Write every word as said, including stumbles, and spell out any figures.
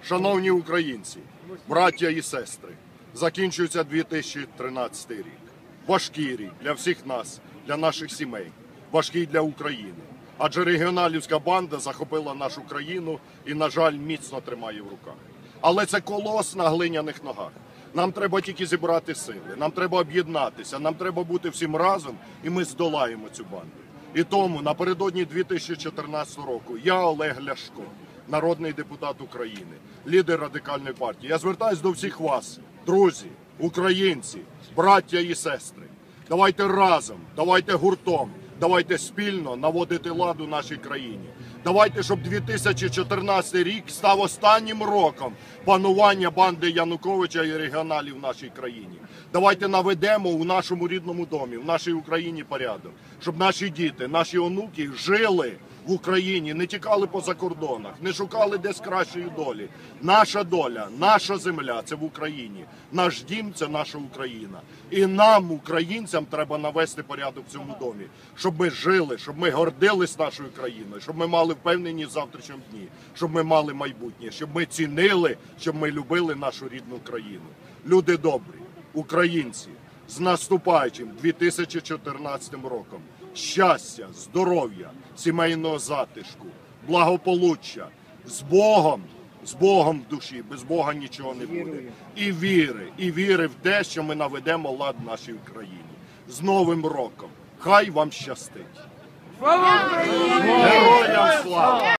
Шановні українці, браття і сестри, закінчується дві тисячі тринадцятий рік. Важкий рік для всіх нас, для наших сімей, важкий для України. Адже регіоналівська банда захопила нашу країну і, на жаль, міцно тримає в руках. Але це колос на глиняних ногах. Нам треба тільки зібрати сили, нам треба об'єднатися, нам треба бути всім разом, і ми здолаємо цю банду. І тому напередодні дві тисячі чотирнадцятого року я, Олег Ляшко, народний депутат України, лідер Радикальної партії, я звертаюся до всіх вас, друзі, українці, браття і сестри. Давайте разом, давайте гуртом, давайте спільно наводити лад у нашій країні. Давайте, щоб дві тисячі чотирнадцятий рік став останнім роком панування банди Януковича і регіоналів в нашій країні. Давайте наведемо у нашому рідному домі, в нашій Україні порядок, щоб наші діти, наші онуки жили в Україні, не тікали по закордонах, не шукали десь кращої долі. Наша доля, наша земля – це в Україні. Наш дім – це наша Україна. І нам, українцям, треба навести порядок в цьому домі, щоб ми жили, щоб ми гордились нашою країною, щоб ми мали впевненість в завтрашньому дні, щоб ми мали майбутнє, щоб ми цінили, щоб ми любили нашу рідну країну. Люди добрі, українці, з наступаючим дві тисячі чотирнадцятим роком. Щастя, здоров'я, сімейного затишку, благополуччя, з Богом, з Богом в душі, без Бога нічого не буде. І віри, і віри в те, що ми наведемо лад в нашій країні. З Новим роком! Хай вам щастить! Слава Україні! Героям слава!